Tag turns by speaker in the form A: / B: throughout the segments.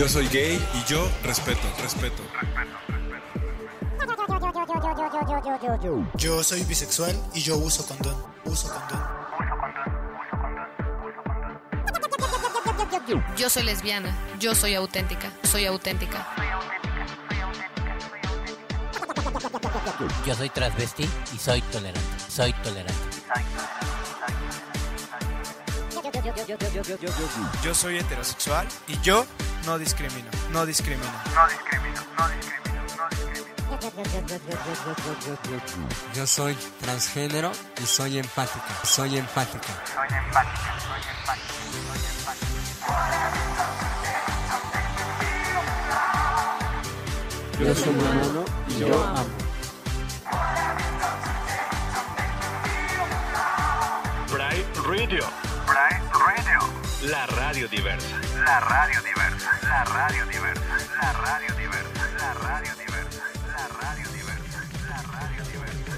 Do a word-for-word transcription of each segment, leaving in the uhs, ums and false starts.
A: Yo soy gay y yo respeto, respeto.
B: Yo soy bisexual y yo uso condón. Uso condón.
C: Yo soy lesbiana, yo soy auténtica, soy auténtica.
D: Yo soy transvesti y soy tolerante, soy tolerante.
E: Yo soy heterosexual y yo no discrimino, no discrimino.
F: No discrimino, no discrimino, no discrimino.
G: Yo soy transgénero y soy empática, soy empática.
F: Soy empática, soy empática, soy empática.
G: Yo soy humano y yo amo.
H: Pride Radio.
F: Pride Radio.
H: La radio diversa.
F: La radio diversa. La radio diversa. La radio diversa. La radio diversa. La radio diversa. La radio diversa.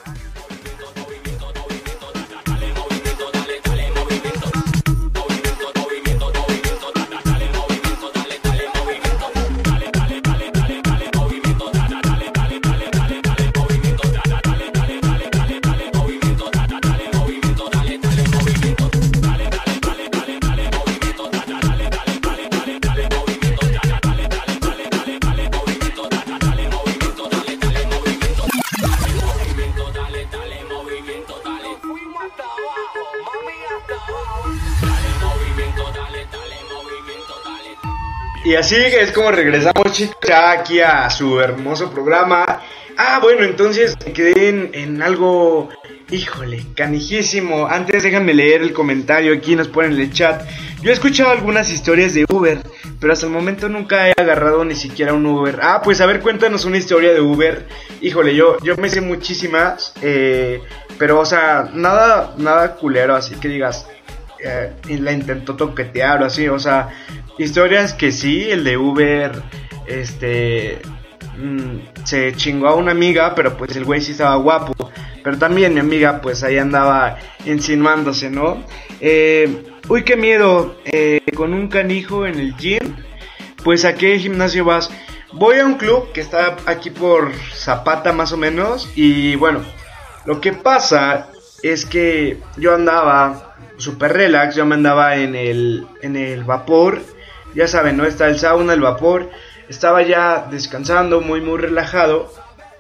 I: Y así es como regresamos, chicos, ya aquí a su hermoso programa. Ah, bueno, entonces me quedé en, en algo, híjole, canijísimo. Antes déjenme leer el comentario, aquí nos ponen en el chat. Yo he escuchado algunas historias de Uber, pero hasta el momento nunca he agarrado ni siquiera un Uber. Ah, pues a ver, cuéntanos una historia de Uber. Híjole, yo, yo me sé muchísimas, eh, pero o sea, nada, nada culero, así que digas, eh, la intentó toquetear o así, o sea... Historias que sí, el de Uber, este, mmm, se chingó a una amiga, pero pues el güey sí estaba guapo. Pero también mi amiga pues ahí andaba insinuándose, ¿no? Eh, uy, qué miedo, eh, con un canijo en el gym. Pues ¿a qué gimnasio vas? Voy a un club que está aquí por Zapata más o menos. Y bueno, lo que pasa es que yo andaba super relax, yo me andaba en el, en el vapor. Ya saben, ¿no? Está el sauna, el vapor. Estaba ya descansando, muy, muy relajado.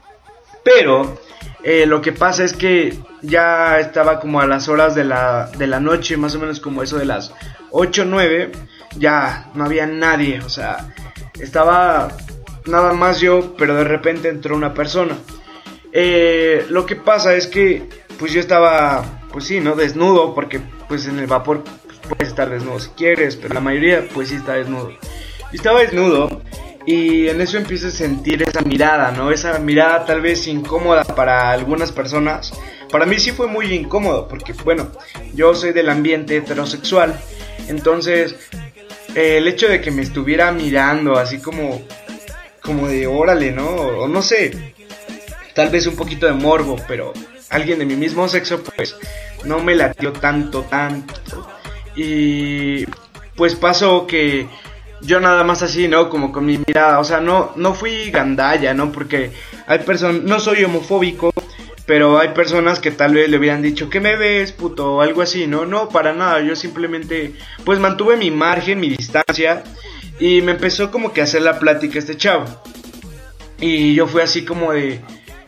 I: Pero eh, lo que pasa es que ya estaba como a las horas de la, de la noche, más o menos como eso de las ocho o nueve. Ya no había nadie, o sea, estaba nada más yo, pero de repente entró una persona. Eh, lo que pasa es que, pues yo estaba, pues sí, ¿no? Desnudo, porque pues en el vapor... puedes estar desnudo si quieres, pero la mayoría pues sí está desnudo. Yo estaba desnudo y en eso empiezo a sentir esa mirada, ¿no? Esa mirada tal vez incómoda para algunas personas. Para mí sí fue muy incómodo porque, bueno, yo soy del ambiente heterosexual. Entonces, eh, el hecho de que me estuviera mirando así como, como de órale, ¿no? O no sé, tal vez un poquito de morbo, pero alguien de mi mismo sexo pues no me latió tanto, tanto. Y pues pasó que yo nada más así, ¿no? Como con mi mirada, o sea, no, no fui gandalla, ¿no? Porque hay personas, no soy homofóbico, pero hay personas que tal vez le hubieran dicho, ¿qué me ves, puto? O algo así, ¿no? No, para nada, yo simplemente, pues mantuve mi margen, mi distancia, y me empezó como que a hacer la plática este chavo. Y yo fui así como de,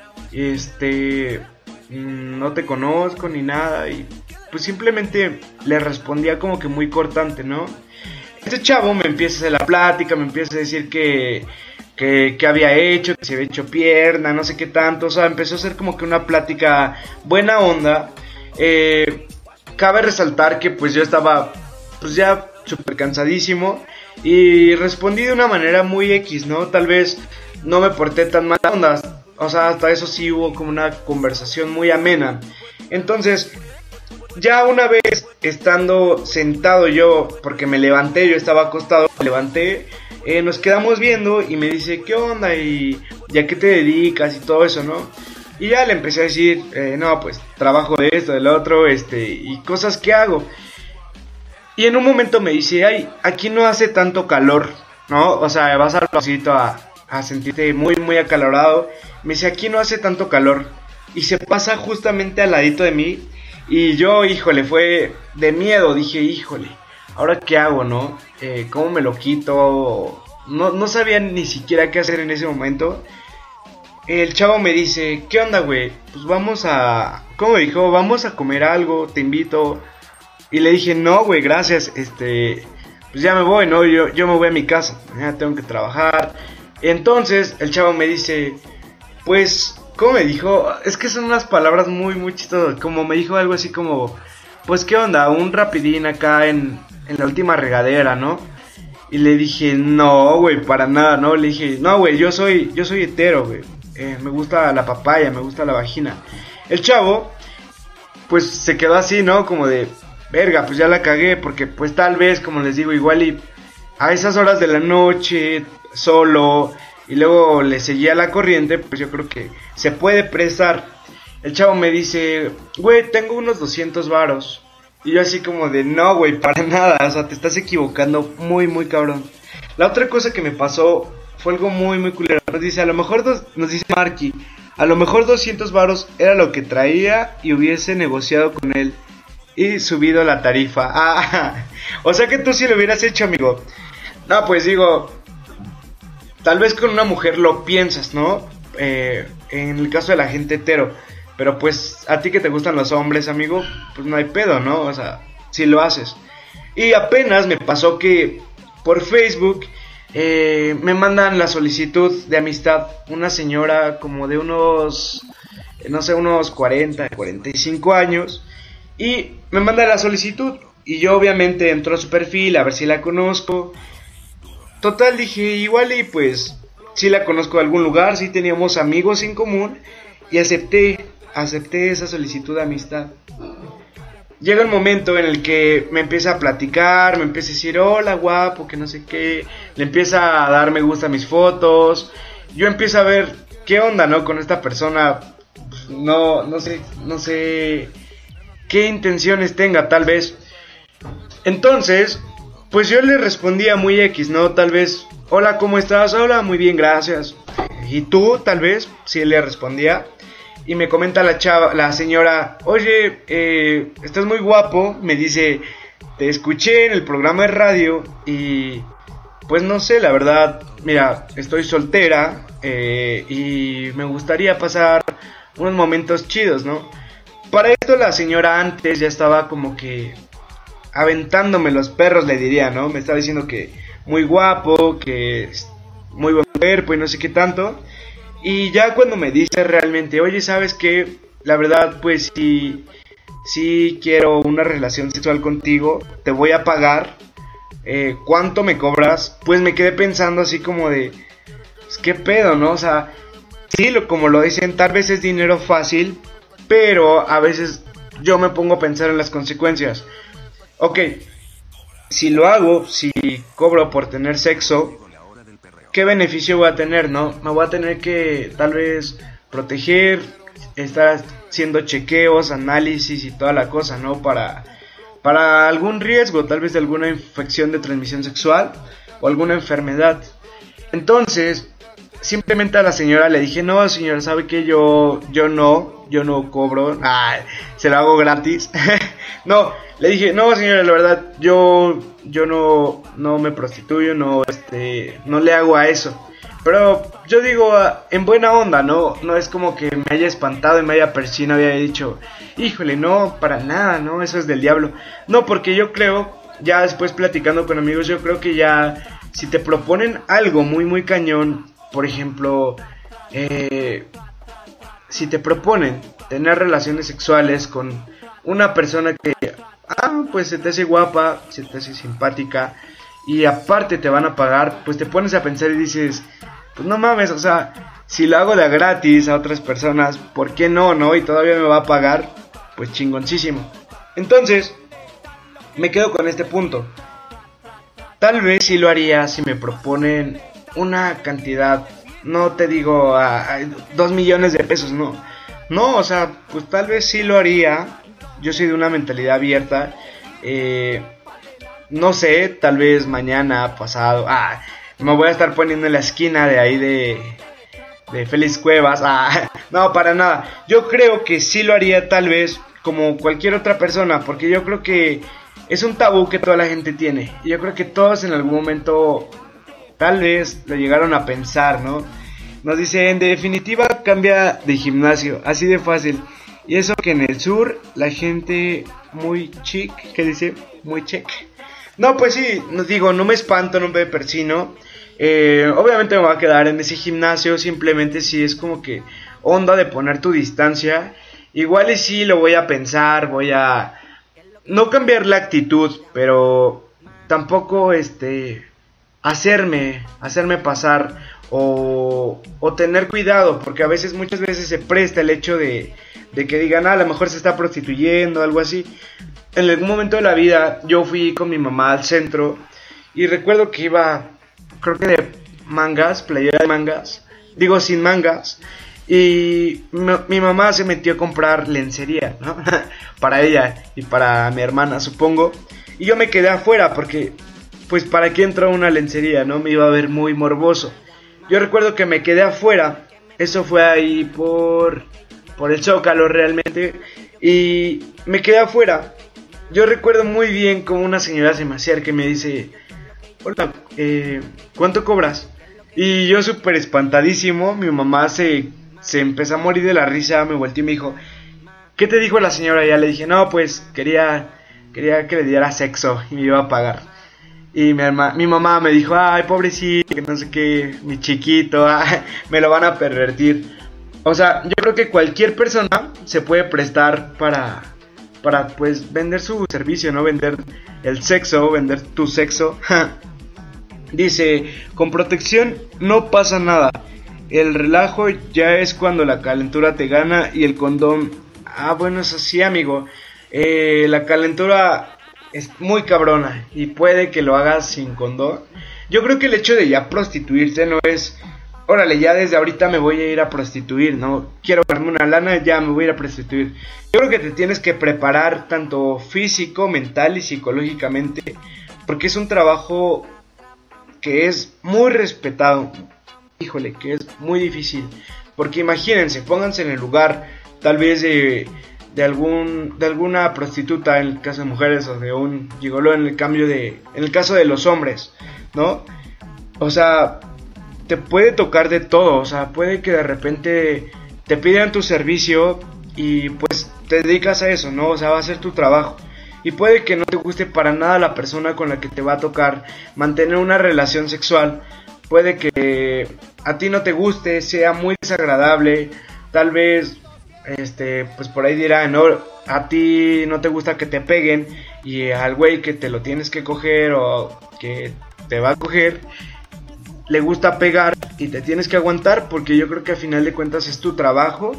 I: este, no te conozco ni nada, y... pues simplemente le respondía como que muy cortante, ¿no? Este chavo me empieza a hacer la plática, me empieza a decir que, que, que había hecho, que se había hecho pierna, no sé qué tanto, o sea, empezó a hacer como que una plática buena onda. Eh, cabe resaltar que pues yo estaba pues ya súper cansadísimo y respondí de una manera muy X, ¿no? Tal vez no me porté tan mala onda, o sea, hasta eso sí hubo como una conversación muy amena. Entonces... ya una vez estando sentado yo, porque me levanté, yo estaba acostado, me levanté, eh, nos quedamos viendo y me dice, ¿qué onda? Y, ¿y a qué te dedicas? Y todo eso, ¿no? Y ya le empecé a decir, eh, no, pues trabajo de esto, del otro, este, y cosas que hago. Y en un momento me dice, ay, aquí no hace tanto calor. ¿no? O sea, vas al pasito a, a sentirte muy, muy acalorado. Me dice, aquí no hace tanto calor. Y se pasa justamente al ladito de mí. Y yo, híjole, fue de miedo. Dije, híjole, ¿ahora qué hago, no? Eh, ¿Cómo me lo quito? No, no sabía ni siquiera qué hacer en ese momento. El chavo me dice, ¿qué onda, güey? Pues vamos a... ¿Cómo me dijo? Vamos a comer algo, te invito. Y le dije, no, güey, gracias. Este... Pues ya me voy, ¿no? Yo, yo me voy a mi casa. Ya tengo que trabajar. Entonces, el chavo me dice, pues... ¿Cómo me dijo? Es que son unas palabras muy, muy chistosas. Como me dijo algo así como... Pues, ¿qué onda? Un rapidín acá en, en la última regadera, ¿no? Y le dije, no, güey, para nada, ¿no? Le dije, no, güey, yo soy, yo soy hetero, güey. Eh, me gusta la papaya, me gusta la vagina. El chavo, pues se quedó así, ¿no? Como de, verga, pues ya la cagué. Porque pues tal vez, como les digo, igual y a esas horas de la noche, solo, y luego le seguía la corriente, pues yo creo que se puede prestar. El chavo me dice, güey, tengo unos doscientos varos. Y yo así como de, no, güey, para nada, o sea, te estás equivocando muy, muy cabrón. La otra cosa que me pasó fue algo muy, muy culero. Nos dice, a lo mejor, dos, nos dice Marky, a lo mejor doscientos varos era lo que traía y hubiese negociado con él y subido la tarifa. Ah, o sea que tú sí lo hubieras hecho, amigo. No, pues digo, tal vez con una mujer lo piensas, ¿no? Eh, en el caso de la gente hetero. Pero pues a ti que te gustan los hombres, amigo, pues no hay pedo, ¿no? O sea, sí lo haces. Y apenas me pasó que por Facebook eh, me mandan la solicitud de amistad una señora como de unos, no sé, unos cuarenta, cuarenta y cinco años. Y me manda la solicitud y yo obviamente entro a su perfil a ver si la conozco. Total, dije, igual y pues sí la conozco de algún lugar, sí teníamos amigos en común y acepté. Acepté esa solicitud de amistad. Llega el momento en el que me empieza a platicar, me empieza a decir, hola guapo, que no sé qué. Le empieza a dar me gusta a mis fotos. Yo empiezo a ver qué onda, ¿no? Con esta persona. No, no sé, no sé qué intenciones tenga, tal vez. Entonces, pues yo le respondía muy X, ¿no? Tal vez, hola, ¿cómo estás? Hola, muy bien, gracias. ¿Y tú, tal vez? Sí le respondía. Y me comenta la chava, la señora, oye, eh, estás muy guapo. Me dice, te escuché en el programa de radio y pues no sé, la verdad, mira, estoy soltera eh, y me gustaría pasar unos momentos chidos, ¿no? Para esto la señora antes ya estaba como que aventándome los perros, le diría, ¿no? Me estaba diciendo que muy guapo, que muy buen cuerpo y no sé qué tanto. Y ya cuando me dice realmente, oye, ¿sabes qué? La verdad, pues si, si quiero una relación sexual contigo, te voy a pagar. Eh, ¿Cuánto me cobras? Pues me quedé pensando así como de, pues, ¿qué pedo, no? O sea, sí, lo, como lo dicen, tal vez es dinero fácil, pero a veces yo me pongo a pensar en las consecuencias. Ok, si lo hago, si cobro por tener sexo, ¿qué beneficio voy a tener, no? Me voy a tener que tal vez proteger, estar haciendo chequeos, análisis y toda la cosa, ¿no? Para, para algún riesgo, tal vez de alguna infección de transmisión sexual o alguna enfermedad. Entonces, simplemente a la señora le dije, no, señora, ¿sabe qué? Yo, yo no, yo no cobro, ah, se lo hago gratis. No, le dije, no, señora, la verdad, yo, yo no, no me prostituyo, no, este, no le hago a eso. Pero yo digo, en buena onda, ¿no? No es como que me haya espantado y me haya persinado y haya dicho, híjole, no, para nada, no, eso es del diablo. No, porque yo creo, ya después platicando con amigos, yo creo que ya, si te proponen algo muy, muy cañón, por ejemplo, eh, si te proponen tener relaciones sexuales con una persona que, ah, pues se te hace guapa, se te hace simpática y aparte te van a pagar, pues te pones a pensar y dices, pues no mames, o sea, si lo hago de a gratis a otras personas, ¿por qué no, no? Y todavía me va a pagar, pues chingoncísimo. Entonces, me quedo con este punto. Tal vez sí lo haría si me proponen una cantidad, no te digo a, a dos millones de pesos, no. No, o sea, pues tal vez sí lo haría. Yo soy de una mentalidad abierta. Eh, no sé, tal vez mañana, pasado. Ah, me voy a estar poniendo en la esquina de ahí de, de Félix Cuevas. Ah, no, para nada. Yo creo que sí lo haría tal vez como cualquier otra persona, porque yo creo que es un tabú que toda la gente tiene. Y yo creo que todos en algún momento tal vez lo llegaron a pensar, ¿no? Nos dice, en definitiva, cambia de gimnasio, así de fácil. Y eso que en el sur, la gente muy chic, ¿qué dice? Muy chic. No, pues sí, nos digo, no me espanto, no me persino. Eh, obviamente me voy a quedar en ese gimnasio, simplemente si es como que onda de poner tu distancia. Igual y sí lo voy a pensar, voy a no cambiar la actitud, pero tampoco este hacerme, hacerme pasar o, o tener cuidado, porque a veces, muchas veces se presta el hecho de, de que digan, ah, a lo mejor se está prostituyendo, algo así. En algún momento de la vida yo fui con mi mamá al centro y recuerdo que iba, creo que de mangas, playera de mangas, digo sin mangas, y mi, mi mamá se metió a comprar lencería, ¿no? Para ella y para mi hermana, supongo, y yo me quedé afuera porque, pues, ¿para qué entró una lencería, no? Me iba a ver muy morboso. Yo recuerdo que me quedé afuera, eso fue ahí por, por el Zócalo realmente, y me quedé afuera. Yo recuerdo muy bien como una señora se me acerca y me dice, hola, eh, ¿cuánto cobras? Y yo súper espantadísimo, mi mamá se, se empezó a morir de la risa, me volteó y me dijo, ¿qué te dijo la señora? Y ya le dije, no, pues quería, quería que le diera sexo y me iba a pagar. Y mi, herma, mi mamá me dijo, ay, pobrecito, que no sé qué, mi chiquito, ah, me lo van a pervertir. O sea, yo creo que cualquier persona se puede prestar para, para pues vender su servicio, ¿no? Vender el sexo, vender tu sexo. Dice, con protección no pasa nada. El relajo ya es cuando la calentura te gana y el condón... Ah, bueno, es así, amigo. Eh, la calentura es muy cabrona y puede que lo hagas sin condón. Yo creo que el hecho de ya prostituirse no es, órale, ya desde ahorita me voy a ir a prostituir, no quiero ganarme una lana, ya me voy a ir a prostituir. Yo creo que te tienes que preparar tanto físico, mental y psicológicamente, porque es un trabajo que es muy respetado. Híjole, que es muy difícil, porque imagínense, pónganse en el lugar tal vez de de algún de alguna prostituta en el caso de mujeres, o de un gigoló en el cambio de en el caso de los hombres, ¿no? O sea, te puede tocar de todo, o sea, puede que de repente te pidan tu servicio y pues te dedicas a eso, ¿no? O sea, va a ser tu trabajo. Y puede que no te guste para nada la persona con la que te va a tocar mantener una relación sexual. Puede que a ti no te guste, sea muy desagradable, tal vez este pues por ahí dirán, no, a ti no te gusta que te peguen, y al güey que te lo tienes que coger o que te va a coger le gusta pegar y te tienes que aguantar, porque yo creo que al final de cuentas es tu trabajo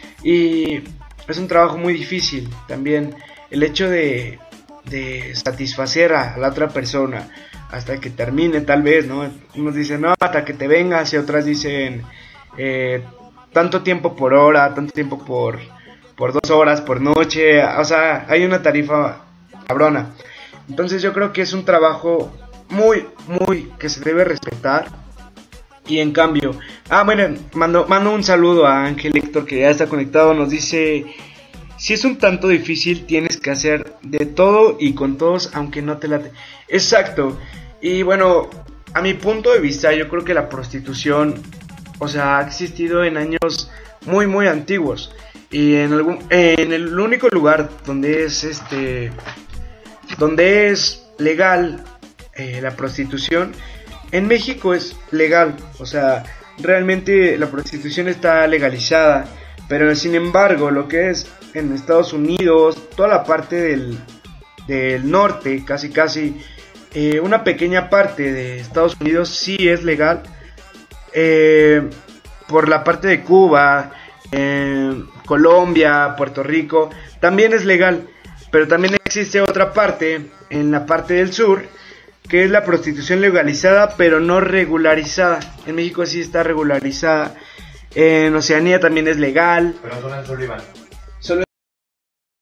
I: y es un trabajo muy difícil también. El hecho de, de satisfacer a la otra persona hasta que termine, tal vez, ¿no? Unos dicen, no, hasta que te vengas, y otras dicen, eh, tanto tiempo por hora, tanto tiempo por, por dos horas, por noche. O sea, hay una tarifa cabrona. Entonces yo creo que es un trabajo muy, muy que se debe respetar. Y en cambio, ah, bueno, mando, mando un saludo a Ángel Héctor, que ya está conectado. Nos dice, si es un tanto difícil, tienes que hacer de todo y con todos, aunque no te late. Exacto. Y bueno, a mi punto de vista, yo creo que la prostitución, o sea, ha existido en años muy, muy antiguos. Y en algún, en el único lugar donde es este, donde es legal eh, la prostitución, en México es legal. O sea, realmente la prostitución está legalizada. Pero sin embargo, lo que es en Estados Unidos, toda la parte del, del norte, casi casi, eh, una pequeña parte de Estados Unidos sí es legal. Eh, por la parte de Cuba, eh, Colombia, Puerto Rico, también es legal. Pero también existe otra parte, en la parte del sur, que es la prostitución legalizada pero no regularizada. En México sí está regularizada. En Oceanía también es legal.
J: Pero no en el sur, Iván.